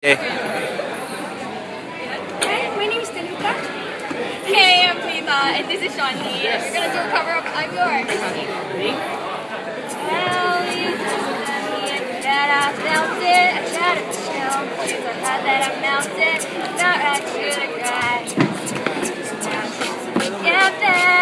Okay. Hi, my name is Talitha. Hey, I'm Talitha, and this is Shawn Lee, and we're gonna do a cover of I'm Yours. Tell you that I felt it, I tried to chill, because I thought that I melted, not right to the cry. Yeah,